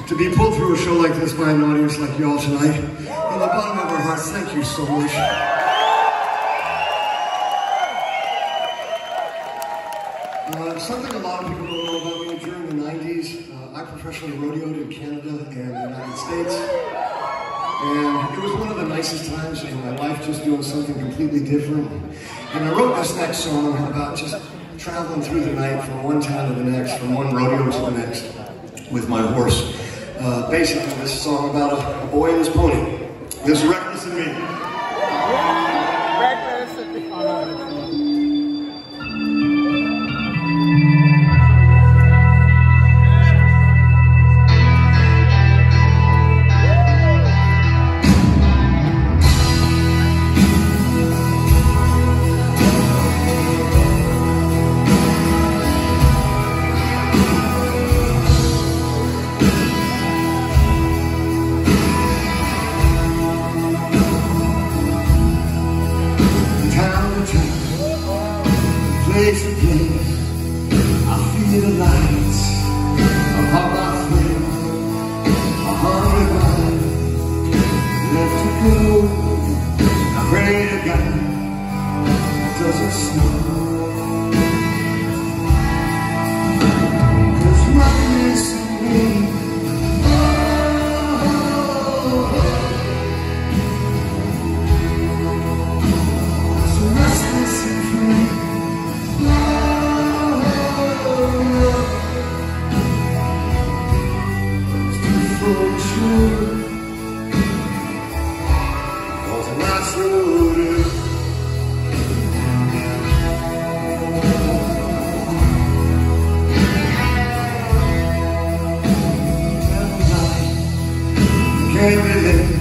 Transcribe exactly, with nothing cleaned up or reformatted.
to be pulled through a show like this by an audience like y'all tonight. From the bottom of our hearts, thank you so much. Uh, something a lot of people don't know about me, during the nineties, uh, I professionally rodeoed in Canada and the United States. And it was one of the nicest times in my life, just doing something completely different. And I wrote this next song about just traveling through the night from one town to the next, from one rodeo to the next, with my horse. Uh, basically, this is a song about a, a boy and his pony. This is Reckless in Me. Reckless in Me. Place to place, I feel the lights upon my face. A hundred miles left to go. I pray to God, does it snow? 'Cause reckless in me, oh, so restless and free. Can't relate.